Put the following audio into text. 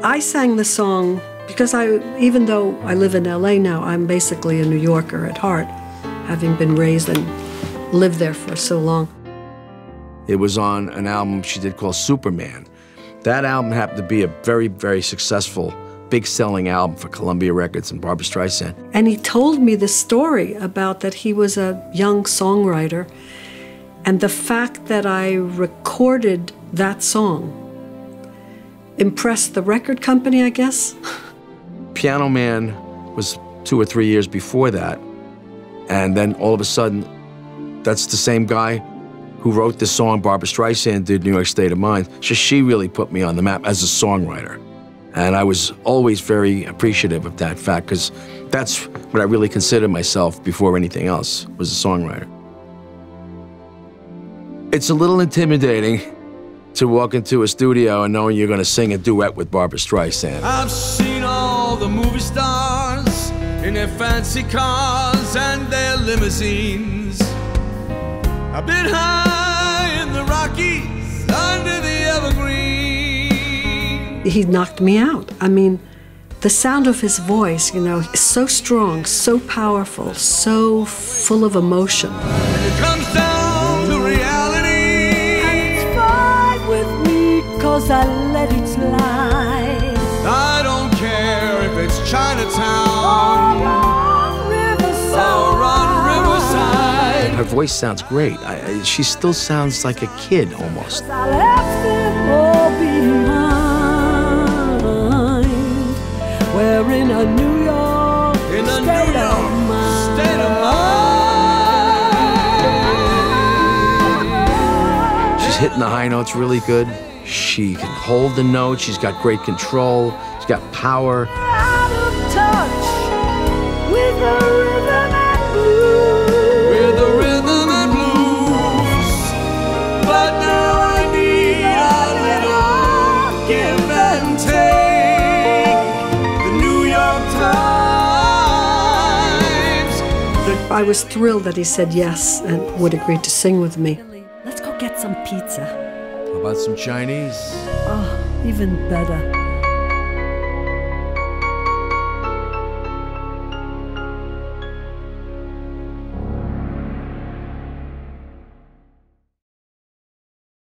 I sang the song because even though I live in LA now, I'm basically a New Yorker at heart, having been raised and lived there for so long. It was on an album she did called Superman. That album happened to be a very, very successful, big-selling album for Columbia Records and Barbra Streisand. And he told me the story about that he was a young songwriter, and the fact that I recorded that song impressed the record company, I guess. Piano Man was 2 or 3 years before that, and then all of a sudden, that's the same guy who wrote this song Barbra Streisand did, New York State of Mind. So she really put me on the map as a songwriter. And I was always very appreciative of that fact, because that's what I really considered myself before anything else, was a songwriter. It's a little intimidating to walk into a studio and knowing you're going to sing a duet with Barbra Streisand. I've seen all the movie stars in their fancy cars and their limousines. I've been high in the Rockies, under the evergreens. He knocked me out. I mean, the sound of his voice, you know, is so strong, so powerful, so full of emotion. And it comes down to reality. And it's fine with me, 'cause I let it slide. I don't care if it's Chinatown or on Riverside. Her voice sounds great. She still sounds like a kid, almost. I left them all behind. We're in a New York state of mind. She's hitting the high notes really good. She can hold the notes. She's got great control. She's got power. Out of touch with the rhythm and blues. With the rhythm and blues. But now I need a little give and take. The New York Times. I was thrilled that he said yes and would agree to sing with me. Let's go get some pizza. How about some Chinese? Oh, even better.